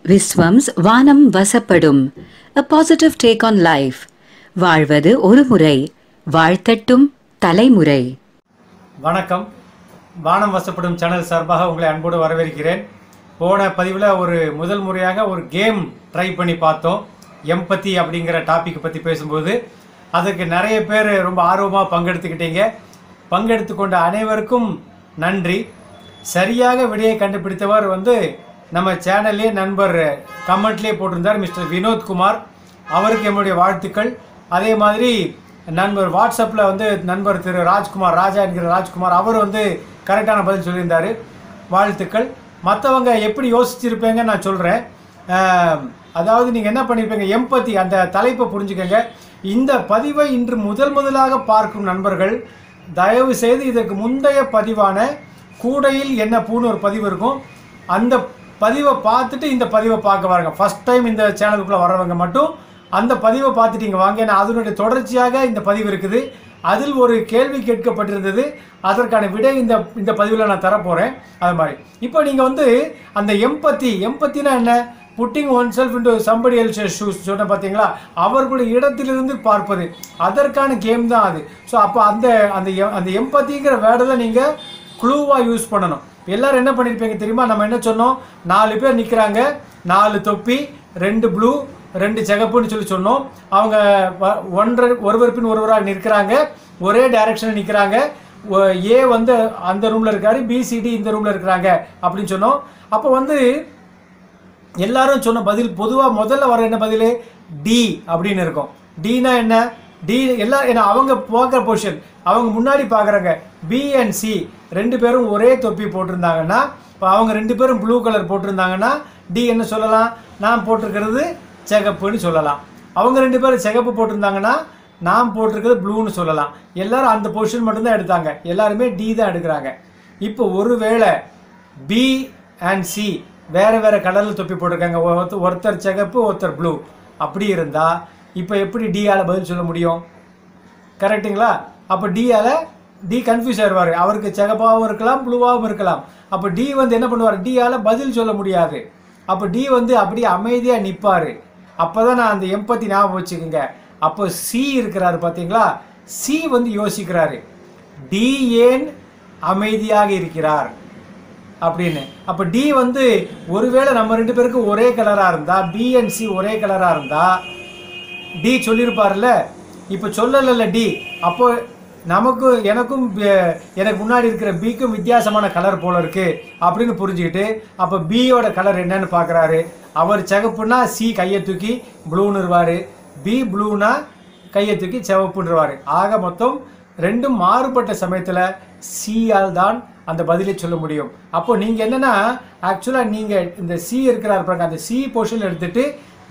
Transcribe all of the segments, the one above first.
விஸ்வம்ஸ் வானம் வசப்படும். A positive take on life. வாழ்வது ஒரு முறை, வாழ்த்தட்டும் தலைமுறை. வணக்கம். வானம் வசப்படும் சேனல் சார்பாக உங்களை அன்போடு வரவேற்கிறேன். போன பதிவில் முதல் முறையாக ஒரு கேம் ட்ரை பண்ணி பார்த்தோம். எம்பத்தி அப்படிங்கிற டாபிக் பற்றி பேசும்போது அதுக்கு நிறைய பேர் ரொம்ப ஆர்வமாக பங்கெடுத்துக்கிட்டீங்க. பங்கெடுத்து கொண்ட அனைவருக்கும் நன்றி. சரியாக விடையை கண்டுபிடித்தவர் நம்ம சேனல்லே நண்பர் கமெண்ட்லேயே போட்டிருந்தார், மிஸ்டர் வினோத்குமார். அவருக்கு என்னுடைய வாழ்த்துக்கள். அதே மாதிரி நண்பர் வாட்ஸ்அப்பில் நண்பர் திரு ராஜ்குமார், ராஜா என்கிற ராஜ்குமார், அவர் கரெக்டான பதில் சொல்லியிருந்தார். வாழ்த்துக்கள். மற்றவங்க எப்படி யோசிச்சிருப்பேங்க நான் சொல்கிறேன். அதாவது நீங்கள் என்ன பண்ணியிருப்பீங்க, எம்பத்தி அந்த தலைப்பை புரிஞ்சுக்கங்க. இந்த பதிவை இன்று முதலாக பார்க்கும் நண்பர்கள் தயவு செய்து இதற்கு முந்தைய பதிவான கூடையில் என்ன பூன்னு ஒரு பதிவு இருக்கும், அந்த பதிவை பார்த்துட்டு இந்த பதிவை பார்க்க வாங்க. ஃபஸ்ட் டைம் இந்த சேனலுக்குள்ளே வர்றவங்க மட்டும் அந்த பதிவை பார்த்துட்டீங்க வாங்க. ஏன்னா அதனுடைய தொடர்ச்சியாக இந்த பதிவு இருக்குது. அதில் ஒரு கேள்வி கேட்கப்பட்டிருந்தது, அதற்கான விடை இந்த பதிவில் நான் தரப்போகிறேன். அது மாதிரி இப்போ நீங்கள் அந்த எம்பத்தினா என்ன, putting oneself into somebody else shoes சொன்ன பார்த்தீங்களா, அவர்களுடைய இடத்திலிருந்து பார்ப்பது, அதற்கான கேம் தான் அது. ஸோ அப்போ அந்த எம்பத்திங்கிற வேர்டை தான் நீங்கள் க்ளூவாக யூஸ் பண்ணணும். எல்லாரும் என்ன பண்ணியிருப்பீங்க தெரியுமா, நம்ம என்ன சொன்னோம், 4 பேர் நிற்கிறாங்க, 4 தொப்பி, 2 ப்ளூ 2 சிகப்புன்னு சொன்னோம். அவங்க ஒருவர் பின் ஒருவராக நிற்கிறாங்க, ஒரே டைரக்ஷனில் நிற்கிறாங்க. ஏ அந்த ரூமில் இருக்காரு, பிசிடி இந்த ரூமில் இருக்கிறாங்க அப்படின்னு சொன்னோம். அப்போ எல்லாரும் சொன்ன பதில் பொதுவாக முதல்ல வர என்ன பதில், டி அப்படின்னு இருக்கும். டினா என்ன, டி எல்லாம் ஏன்னா அவங்க பார்க்குற பொசிஷன், அவங்க முன்னாடி பார்க்குறாங்க. பி அண்ட் சி 2 பேரும் ஒரே தொப்பி போட்டிருந்தாங்கன்னா, இப்போ அவங்க 2 பேரும் ப்ளூ கலர் போட்டிருந்தாங்கன்னா டி என்ன சொல்லலாம், நான் போட்டிருக்கிறது சிகப்புன்னு சொல்லலாம். அவங்க 2 பேரும் சிகப்பு போட்டிருந்தாங்கன்னா நான் போட்டிருக்கிறது ப்ளூன்னு சொல்லலாம். எல்லாரும் அந்த பொசிஷன் மட்டும்தான் எடுத்தாங்க, எல்லாருமே டி தான் எடுக்கிறாங்க. இப்போ ஒருவேளை பி அண்ட் சி வேறு கலரில் தொப்பி போட்டிருக்காங்க, ஒருத்தர் சிகப்பு ஒருத்தர் ப்ளூ, அப்படி இருந்தால் இப்போ எப்படி டியால் பதில் சொல்ல முடியும், கரெக்டுங்களா? அப்போ டி கன்ஃபியூஸ் ஆயிடுவார். அவருக்கு சிகப்பாகவும் இருக்கலாம், ப்ளூவாகவும் இருக்கலாம். அப்போ டி என்ன பண்ணுவார், டியால் பதில் சொல்ல முடியாது. அப்போ டி அப்படியே அமைதியாக நிற்பார். அப்போ தான் நான் அந்த எம்பத்தி ஞாபகம் வச்சுக்கோங்க. அப்போ சி இருக்கிறாரு பார்த்தீங்களா, சி யோசிக்கிறாரு, டி ஏன் அமைதியாக இருக்கிறார் அப்படின்னு. அப்போ டி ஒருவேளை நம்ம 2 பேருக்கு ஒரே கலராக இருந்தால், பி அண்ட் சி ஒரே கலராக இருந்தால் டி சொல்லியிருப்பார்ல. இப்போ சொல்லலைல்ல டி, அப்போ எனக்கும் எனக்கு முன்னாடி இருக்கிற பிக்கும் வித்தியாசமான கலர் போல இருக்கு அப்படின்னு புரிஞ்சுக்கிட்டு அப்போ பியோட கலர் என்னன்னு பார்க்குறாரு. அவர் சிகப்புன்னா சி கையை தூக்கி ப்ளூன்னுருவார், பி ப்ளூனா கையை தூக்கி சிவப்புன்னுருவார். ஆக மொத்தம் 2 மாறுபட்ட சமயத்தில் சியால் தான் அந்த பதிலை சொல்ல முடியும். அப்போ நீங்கள் என்னென்னா, ஆக்சுவலாக நீங்கள் இந்த சி இருக்கிறார் பாருங்க, அந்த சி பொசிஷன் எடுத்துகிட்டு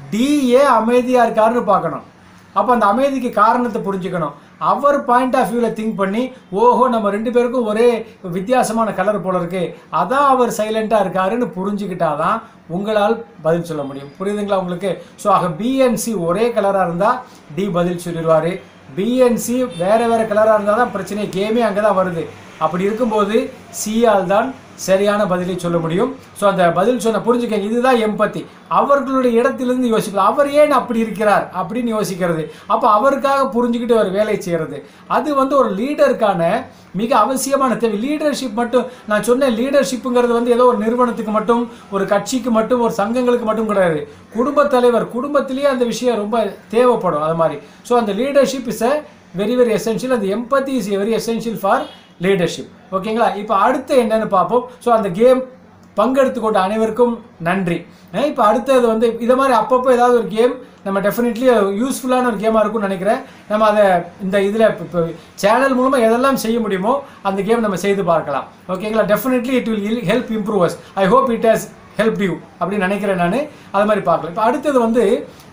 டிஏ அமைதியாக இருக்காருன்னு பார்க்கணும். அப்போ அந்த அமைதிக்கு காரணத்தை புரிஞ்சுக்கணும். அவர் பாயிண்ட் ஆஃப் வியூவில் திங்க் பண்ணி, ஓஹோ நம்ம 2 பேருக்கும் ஒரே வித்தியாசமான கலர் போல இருக்கு, அதான் அவர் சைலண்ட்டாக இருக்காருன்னு புரிஞ்சுக்கிட்டாதான் உங்களால் பதில் சொல்ல முடியும். புரியுதுங்களா உங்களுக்கு? ஸோ ஆக பிஎன்சி ஒரே கலராக இருந்தால் டி பதில் சொல்லிடுவார். பிஎன்சி வேறு கலராக இருந்தால் தான் பிரச்சனை, கேமே அங்கே தான் வருது. அப்படி இருக்கும்போது சியால் தான் சரியான பதிலை சொல்ல முடியும். ஸோ அந்த பதில் சொன்ன புரிஞ்சுக்கங்க, இதுதான் எம்பத்தி. அவர்களுடைய இடத்திலிருந்து யோசிக்கலாம், அவர் ஏன் அப்படி இருக்கிறார் அப்படின்னு யோசிக்கிறது. அப்போ அவருக்காக புரிஞ்சுக்கிட்டு ஒரு வேலை செய்கிறது, அது ஒரு லீடருக்கான மிக அவசியமான தேவை. லீடர்ஷிப் மட்டும் நான் சொன்னேன், லீடர்ஷிப்புங்கிறது ஏதோ ஒரு நிறுவனத்துக்கு மட்டும், ஒரு கட்சிக்கு மட்டும், ஒரு சங்கங்களுக்கு மட்டும் கிடையாது. குடும்பத் தலைவர் குடும்பத்திலேயே அந்த விஷயம் ரொம்ப தேவைப்படும். அது மாதிரி ஸோ அந்த லீடர்ஷிப் இஸ் வெரி எசென்ஷியல். அந்த empathy is very essential for leadership. ஓகேங்களா? இப்போ அடுத்து என்னன்னு பார்ப்போம். ஸோ அந்த கேம் பங்கெடுத்து கொண்ட அனைவருக்கும் நன்றி. இப்போ அடுத்தது இதை மாதிரி அப்பப்போ ஏதாவது ஒரு கேம் நம்ம டெஃபினெட்லி யூஸ்ஃபுல்லான ஒரு கேமாக இருக்கும்னு நினைக்கிறேன். நம்ம அதை இந்த இதில் இப்போ சேனல் மூலமாக எதெல்லாம் செய்ய முடியுமோ அந்த கேம் நம்ம செய்து பார்க்கலாம். ஓகேங்களா? Definitely it will help improve us. I hope it has help you அப்படின்னு நினைக்கிறேன் நான். அது மாதிரி பார்க்கலாம். இப்போ அடுத்தது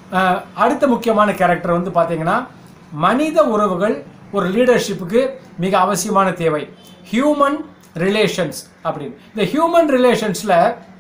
அடுத்த முக்கியமான கேரக்டர் பார்த்தீங்கன்னா, மனித உறவுகள் ஒரு லீடர்ஷிப்புக்கு மிக அவசியமான தேவை. ஹியூமன் ரிலேஷன்ஸ் அப்படின்னு. இந்த ஹியூமன் ரிலேஷன்ஸில்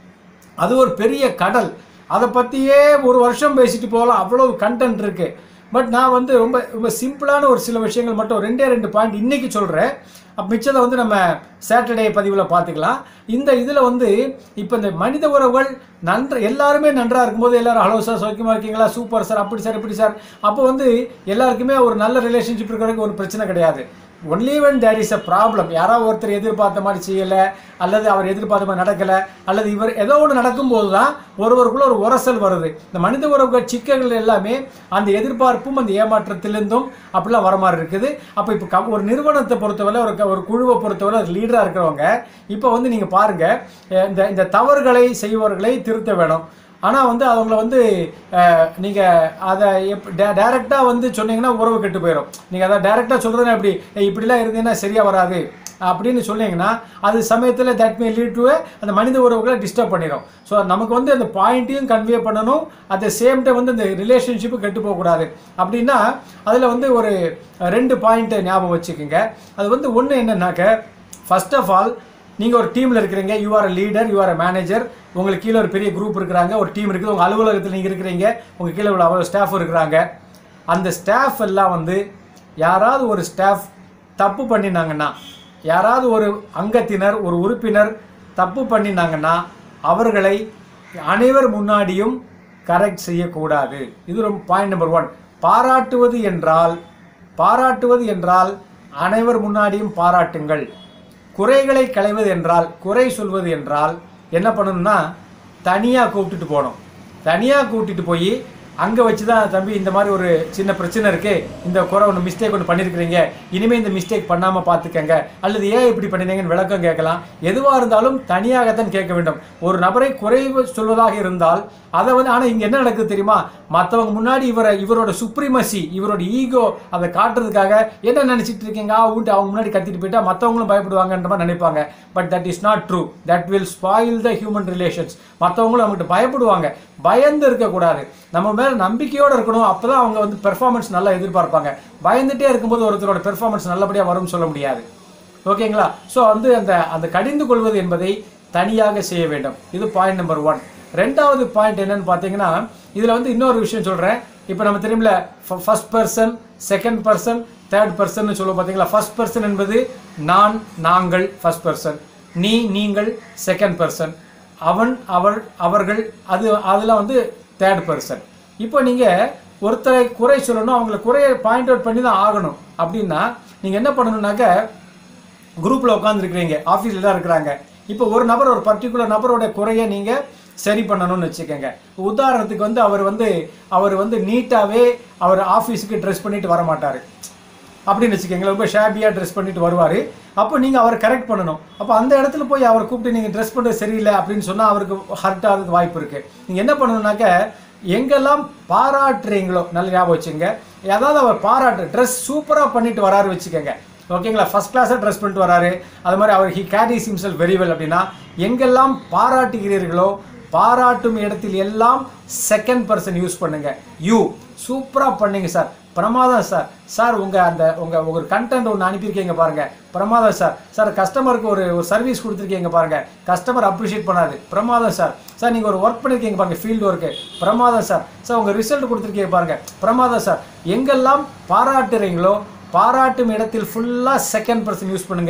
அது ஒரு பெரிய கடல். அதை பற்றியே ஒரு வருஷம் பேசிட்டு போகலாம், அவ்வளோ கண்டென்ட் இருக்குது. பட் நான் ரொம்ப ரொம்ப சிம்பிளான ஒரு சில விஷயங்கள் மட்டும் 2 பாயிண்ட் இன்றைக்கி சொல்கிறேன். மிச்சதை நம்ம சாட்டர்டே பதிவில் பார்த்துக்கலாம். இந்த இதில் இப்போ இந்த மனித உறவுகள் எல்லாருமே நன்றாக இருக்கும்போது எல்லாரும் ஹலோ சார் சௌக்கியமாக இருக்கீங்களா, சூப்பர் சார், அப்படி சார் இப்படி சார், அப்போ வந்து எல்லாருக்குமே ஒரு நல்ல ரிலேஷன்ஷிப் இருக்கிறதுக்கு ஒரு பிரச்சனை கிடையாது. Only when there is a problem, யாராவது ஒருத்தர் எதிர்பார்த்த மாதிரி செய்யலை, அல்லது அவர் எதிர்பார்த்த மாதிரி நடக்கலை, அல்லது இவர் ஏதோ ஒன்று நடக்கும்போது தான் ஒருவருக்குள்ள ஒரு உரசல் வருது. இந்த மனித உறவுகள் சிக்கல்கள் எல்லாமே அந்த எதிர்பார்ப்பும் அந்த ஏமாற்றத்திலிருந்தும் அப்படிலாம் வர மாதிரி இருக்குது. அப்போ இப்போ ஒரு நிறுவனத்தை பொறுத்தவரை ஒரு குழுவை பொறுத்தவரை அது லீடராக இருக்கிறவங்க இப்போ வந்து நீங்கள் பாருங்கள், இந்த தவறுகளை செய்வர்களை திருத்த வேணும். ஆனால் வந்து அவங்கள வந்து நீங்கள் அதை டைரெக்டாக வந்து சொன்னீங்கன்னா உறவு கெட்டு போயிடும். நீங்கள் அதை டைரெக்டாக சொல்கிறதுனா எப்படி இப்படிலாம் இருந்தீங்கன்னா சரியாக வராது அப்படின்னு சொன்னீங்கன்னா அது சமயத்தில் தட் மே லீட் டு அந்த மனித உறவுகளை டிஸ்டர்ப் பண்ணிடும். ஸோ நமக்கு வந்து அந்த பாயிண்ட்டையும் கன்வே பண்ணணும், அட் த சேம் டைம் வந்து அந்த ரிலேஷன்ஷிப்பு கெட்டு போகக்கூடாது. அப்படின்னா அதில் வந்து ஒரு 2 பாயிண்ட்டை ஞாபகம் வச்சுக்கோங்க. அது வந்து ஒன்று என்னன்னாக்க, ஃபர்ஸ்ட் ஆஃப் ஆல் நீங்கள் ஒரு டீமில் இருக்கிறீங்க, you are a leader, you are a manager, உங்களுக்கு கீழே ஒரு பெரிய குரூப் இருக்கிறாங்க, ஒரு டீம் இருக்குது, உங்கள் அலுவலகத்தில் நீங்கள் இருக்கிறீங்க, உங்கள் கீழே உள்ள அவ்வளோ ஸ்டாஃப் இருக்கிறாங்க. அந்த ஸ்டாஃப் எல்லாம் வந்து யாராவது ஒரு ஸ்டாஃப் தப்பு பண்ணினாங்கன்னா, யாராவது ஒரு அங்கத்தினர் ஒரு உறுப்பினர் தப்பு பண்ணினாங்கன்னா அவர்களை அனைவர் முன்னாடியும் கரெக்ட் செய்யக்கூடாது. இது ரொம்ப பாயிண்ட் நம்பர் 1. பாராட்டுவது என்றால் அனைவர் முன்னாடியும் பாராட்டுங்கள். குறைகளை களைவது என்றால், குறை சொல்வது என்றால் என்ன பண்ணணும்னா தனியாக கூப்பிட்டுட்டு போகணும். தனியாக கூப்பிட்டுட்டு போய் அங்கே வச்சு தான், தம்பி இந்த மாதிரி ஒரு சின்ன பிரச்சனை இருக்குது, இந்த குறை ஒன்று மிஸ்டேக் ஒன்று பண்ணியிருக்கிறீங்க, இனிமேல் இந்த மிஸ்டேக் பண்ணாமல் பார்த்துக்கங்க, அல்லது ஏன் இப்படி பண்ணினீங்கன்னு விளக்கம் கேட்கலாம். எதுவாக இருந்தாலும் தனியாகத்தான் கேட்க வேண்டும். ஒரு நபரை குறைவு சொல்வதாக இருந்தால் அதை வந்து, ஆனால் இங்கே என்ன நடக்குது தெரியுமா, மற்றவங்க முன்னாடி இவரோட சுப்ரீமசி, இவரோட ஈகோ அதை காட்டுறதுக்காக என்ன நினச்சிட்டு இருக்கீங்க அவங்க முன்னாடி கத்திட்டு போயிட்டா மற்றவங்களும் பயப்படுவாங்கன்ற மாதிரி நினைப்பாங்க. But that is not true. That will spoil the human relations. மற்றவங்களும் அவங்ககிட்ட பயப்படுவாங்க. பயந்து இருக்கக்கூடாது, நம்ம மேலே நம்பிக்கையோடு இருக்கணும். அப்போ தான் அவங்க வந்து பெர்ஃபார்மன்ஸ் நல்லா எதிர்பார்ப்பாங்க. பயந்துட்டே இருக்கும்போது ஒருத்தரோட பெர்ஃபார்மன்ஸ் நல்லபடியாக வரும்னு சொல்ல முடியாது. ஓகேங்களா? ஸோ வந்து அந்த கடிந்து கொள்வது என்பதை தனியாக செய்ய வேண்டும். இது பாயிண்ட் நம்பர் 1. 2வது பாயிண்ட் என்னன்னு பார்த்தீங்கன்னா, இதில் வந்து இன்னொரு விஷயம் சொல்கிறேன். இப்போ நம்ம தெரியுமில்ல, first person, second person, third person சொல்லுவோம் பார்த்தீங்களா. ஃபர்ஸ்ட் பர்சன் என்பது நான், நாங்கள், ஃபர்ஸ்ட் பர்சன். நீ, நீங்கள், செகண்ட் பர்சன். அவன், அவள், அவர்கள், அதெல்லாம் வந்து தேர்ட் பர்சன். இப்போ நீங்கள் ஒருத்தரை குறை சொல்லணும், அவங்கள குறையை பாயிண்ட் அவுட் பண்ணி தான் ஆகணும். அப்படின்னா நீங்கள் என்ன பண்ணணும்னாக்க, குரூப்பில் உட்காந்துருக்கிறீங்க, ஆஃபீஸில் தான் இருக்கிறாங்க. இப்போ ஒரு நபர், ஒரு பர்டிகுலர் நபரோட குறையை நீங்கள் சரி பண்ணணும்னு வச்சுக்கோங்க. உதாரணத்துக்கு வந்து அவர் வந்து நீட்டாகவே அவர் ஆஃபீஸுக்கு ட்ரெஸ் பண்ணிட்டு வர மாட்டார் அப்படின்னு வச்சுக்கோங்களேன். ரொம்ப ஷாபியாக ட்ரெஸ் பண்ணிட்டு வருவார். அப்போ நீங்கள் அவரை கரெக்ட் பண்ணணும். அப்போ அந்த இடத்துல போய் அவரை கூப்பிட்டு நீங்கள் ட்ரெஸ் பண்ணுறது சரியில்லை அப்படின்னு சொன்னால் அவருக்கு ஹர்ட் ஆகிறதுக்கு வாய்ப்பு இருக்குது. நீங்கள் என்ன பண்ணணும்னாக்க, எங்கெல்லாம் பாராட்டுறீங்களோ நல்ல ஞாபகம் வச்சுங்க. ஏதாவது அவர் பாராட்டு ட்ரெஸ் சூப்பராக பண்ணிட்டு வராரு வச்சுக்கோங்க, ஓகேங்களா, ஃபர்ஸ்ட் கிளாஸாக ட்ரெஸ் பண்ணிட்டு வராரு, அது மாதிரி அவர் he carries himself very well அப்படின்னா, எங்கெல்லாம் பாராட்டுகிறீர்களோ பாராட்டும் இடத்தில் எல்லாம் செகண்ட் பர்சன் யூஸ் பண்ணுங்க. யூ சூப்பராக பண்ணீங்க சார், பிரமாதம் சார், சார் உங்கள் ஒரு கண்டென்ட் ஒன்று அனுப்பியிருக்கீங்க பாருங்கள், பிரமாதம் சார், சார் கஸ்டமருக்கு ஒரு சர்வீஸ் கொடுத்துருக்கீங்க பாருங்கள், கஸ்டமர் அப்ரிஷியேட் பண்ணாது, பிரமாதம் சார், சார் நீங்கள் ஒரு ஒர்க் பண்ணியிருக்கீங்க பாருங்கள், ஃபீல்டு ஒர்க்கு, பிரமாதம் சார், சார் உங்கள் ரிசல்ட் கொடுத்துருக்கீங்க பாருங்கள், பிரமாதம் சார். எங்கெல்லாம் பாராட்டுறீங்களோ பாராட்டும் இடத்தில் ஃபுல்லாக செகண்ட் பர்சன் யூஸ் பண்ணுங்க.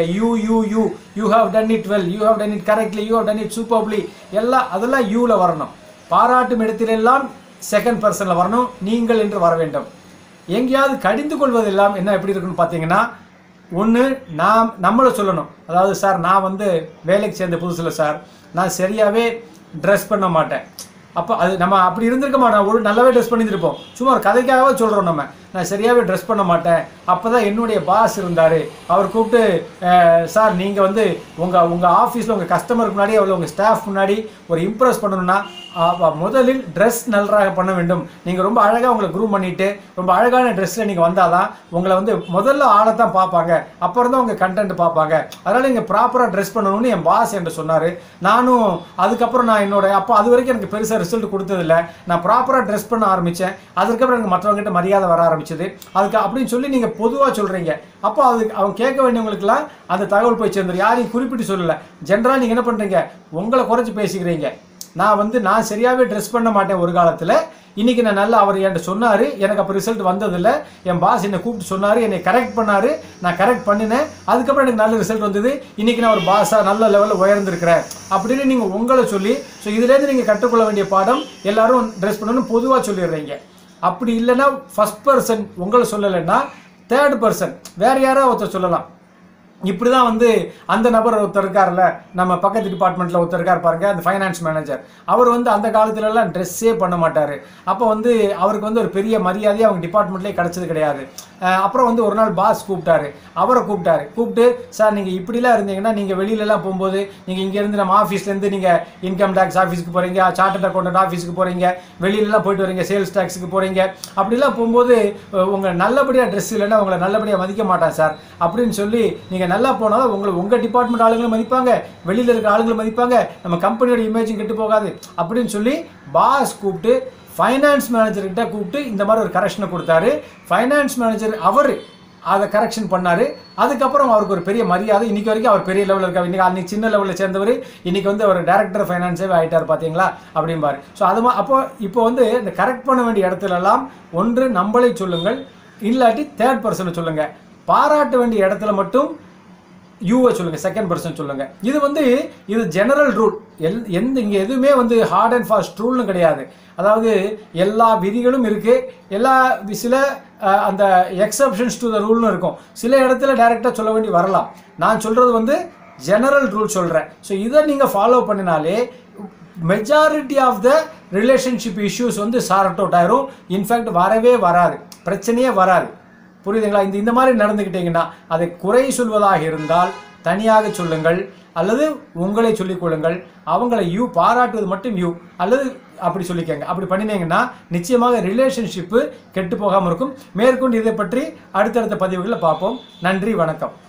You have done it well, you have done it correctly, you have done it superly, அதெல்லாம் யூவில் வரணும். பாராட்டும் இடத்திலெல்லாம் செகண்ட் பர்சனில் வரணும், நீங்கள் என்று வர வேண்டும். எங்கேயாவது கடிந்து கொள்வதெல்லாம் என்ன எப்படி இருக்குன்னு பார்த்தீங்கன்னா, ஒன்று நம்மளை சொல்லணும். அதாவது சார் நான் வந்து வேலைக்கு சேர்ந்த புதுசில் சார் நான் சரியாகவே ட்ரெஸ் பண்ண மாட்டேன். அப்போ அது நம்ம அப்படி இருந்திருக்க மாட்டோம், ஒரு நல்லாவே ட்ரெஸ் பண்ணியிருப்போம். சும்மா ஒரு கதைக்காகவே சொல்கிறோம், நான் சரியாகவே ட்ரெஸ் பண்ண மாட்டேன். அப்போ தான் என்னுடைய பாஸ் இருந்தார், அவர் கூப்பிட்டு சார் நீங்கள் வந்து உங்கள் ஆஃபீஸில் உங்கள் கஸ்டமருக்கு முன்னாடி அவ்வளோ உங்கள் ஸ்டாஃப் முன்னாடி ஒரு இம்ப்ரெஸ் பண்ணணும்னா முதலில் ட்ரெஸ் நன்றாக பண்ண வேண்டும். நீங்கள் ரொம்ப அழகாக உங்களை க்ரூம் பண்ணிவிட்டு ரொம்ப அழகான ட்ரெஸ்ஸில் நீங்கள் வந்தால் தான் உங்களை வந்து முதல்ல ஆளை தான் பார்ப்பாங்க, அப்புறம் தான் உங்கள் கண்டென்ட் பார்ப்பாங்க. அதனால் நீங்கள் ப்ராப்பராக ட்ரெஸ் பண்ணணும்னு என் பாஸ் என்று சொன்னார். நானும் அதுக்கப்புறம் நான் அப்போ அது வரைக்கும் எனக்கு பெருசாக ரிசல்ட் கொடுத்ததில்லை. நான் ப்ராப்பராக ட்ரெஸ் பண்ண ஆரம்பித்தேன். அதுக்கப்புறம் எனக்கு மற்றவங்ககிட்ட மரியாதை வர ஆரம்பிச்சது. அதுக்கு அப்படின்னு சொல்லி நீங்கள் பொதுவாக சொல்கிறீங்க. அப்போ அவங்க கேட்க வேண்டியவங்களுக்குலாம் அந்த தகவல் போய் சேர்ந்துடும். யாரையும் குறிப்பிட்டு சொல்லலை, ஜென்ரலாக நீங்கள் என்ன பண்ணுறீங்க, உங்களை குறைச்சி பேசிக்கிறீங்க. நான் சரியாகவே ட்ரெஸ் பண்ண மாட்டேன் ஒரு காலத்தில், இன்றைக்கி நான் நல்லா அவர் என்கிட்ட சொன்னார், எனக்கு அப்போ ரிசல்ட் வந்ததில்லை, என் பாஸ் என்னை கூப்பிட்டு சொன்னார், என்னை கரெக்ட் பண்ணார், நான் கரெக்ட் பண்ணினேன், அதுக்கப்புறம் எனக்கு நல்ல ரிசல்ட் வந்தது, இன்றைக்கி நான் ஒரு பாஸாக நல்ல லெவலில் உயர்ந்திருக்கிறேன் அப்படின்னு நீங்கள் உங்களை சொல்லி, ஸோ இதுலேருந்து நீங்கள் கற்றுக்கொள்ள வேண்டிய பாடம் எல்லாரும் ட்ரெஸ் பண்ணணும்னு பொதுவாக சொல்லிடுறீங்க. அப்படி இல்லைன்னா ஃபர்ஸ்ட் பர்சன் உங்களை சொல்லலைன்னா தேர்ட் பர்சன் வேறு யாராவது ஒருத்தர் சொல்லலாம். இப்படி தான் வந்து அந்த நபர் ஒருத்தர் இருக்கார்ல, நம்ம பக்கத்து டிபார்ட்மெண்ட்டில் ஒருத்தர் இருக்கார் பாருங்கள், அந்த ஃபைனான்ஸ் மேனேஜர். அவர் வந்து அந்த காலத்துலலாம் ட்ரெஸ்ஸே பண்ண மாட்டார். அப்போ வந்து அவருக்கு வந்து ஒரு பெரிய மரியாதையே அவங்க டிபார்ட்மெண்ட்லேயே கிடச்சது கிடையாது. அப்புறம் வந்து ஒரு நாள் பாஸ் கூப்பிட்டாரு, அவரை கூப்பிட்டு சார் நீங்கள் இப்படிலாம் இருந்தீங்கன்னா நீங்கள் வெளியிலலாம் போகும்போது நீங்கள் இங்கேருந்து நம்ம ஆஃபீஸ்லேருந்து நீங்கள் இன்கம் டேக்ஸ் ஆஃபீஸுக்கு போகிறீங்க, சார்ட்டர்ட் அக்கௌண்டன்ட் ஆஃபீஸுக்கு போகிறீங்க, வெளியிலலாம் போயிட்டு வரீங்க, சேல்ஸ் டேக்ஸுக்கு போகிறீங்க, அப்படிலாம் போகும்போது உங்கள் நல்லபடியாக ட்ரெஸ் இல்லைன்னா உங்களை நல்லபடியாக மதிக்க மாட்டான் சார் அப்படின்னு சொல்லி நீங்கள் நல்லா போனாலும் உங்கள் டிபார்ட்மெண்ட் ஆளுங்களும் மதிப்பாங்க, வெளியில் இருக்கிற ஆளுங்களும் மதிப்பாங்க, நம்ம கம்பெனியோட இமேஜும் கெட்டு போகாது அப்படின்னு சொல்லி பாஸ் கூப்பிட்டு ஃபைனான்ஸ் மேனேஜர்கிட்ட கூப்பிட்டு இந்த மாதிரி ஒரு கரெக்ஷனை கொடுத்தாரு. ஃபைனான்ஸ் மேனேஜர் அவர் அதை கரெக்ஷன் பண்ணார். அதுக்கப்புறம் அவருக்கு ஒரு பெரிய மரியாதை, இன்றைக்கி வரைக்கும் அவர் பெரிய லெவலில் இருக்கார். அன்றைக்கி சின்ன லெவலில் சேர்ந்தவர் இன்றைக்கி வந்து அவர் டைரக்டர் ஃபைனான்ஸே ஆகிட்டார் பார்த்தீங்களா அப்படிம்பாரு. ஸோ அது இப்போ வந்து இந்த கரெக்ட் பண்ண வேண்டிய இடத்துலலாம் ஒன்று நம்மளை சொல்லுங்கள், இல்லாட்டி தேர்ட் பர்சனை சொல்லுங்கள். பாராட்ட வேண்டிய இடத்துல மட்டும் யூவை சொல்லுங்கள், செகண்ட் பர்சன் சொல்லுங்கள். இது ஜெனரல் ரூல். இங்கே எதுவுமே வந்து ஹார்ட் அண்ட் ஃபாஸ்ட் ரூல்னு கிடையாது. அதாவது எல்லா விதிகளும் இருக்குது, சில அந்த எக்ஸப்ஷன்ஸ் டு த ரூல்னு இருக்கும். சில இடத்துல டைரெக்டாக சொல்ல வேண்டி வரலாம். நான் சொல்கிறது வந்து ஜெனரல் ரூல் சொல்கிறேன். ஸோ இதை நீங்கள் ஃபாலோ பண்ணினாலே majority of the relationship issues வந்து சார்ட் அவுட் ஆயிரும். இன்ஃபேக்ட் வரவே வராது, பிரச்சனையே வராது. புரியுதுங்களா? இந்த மாதிரி நடந்துக்கிட்டீங்கன்னா அதை குறை சொல்வதாக இருந்தால் தனியாக சொல்லுங்கள், அல்லது உங்களை சொல்லிக் கொள்ளுங்கள். அவங்களை பாராட்டுவது மட்டும் அல்லது அப்படி சொல்லிக்கங்க. அப்படி பண்ணினீங்கன்னா நிச்சயமாக ரிலேஷன்ஷிப்பு கெட்டு போகாமல் இருக்கும். மேற்கொண்டு இதை பற்றி அடுத்தடுத்த பதிவுகளில் பார்ப்போம். நன்றி, வணக்கம்.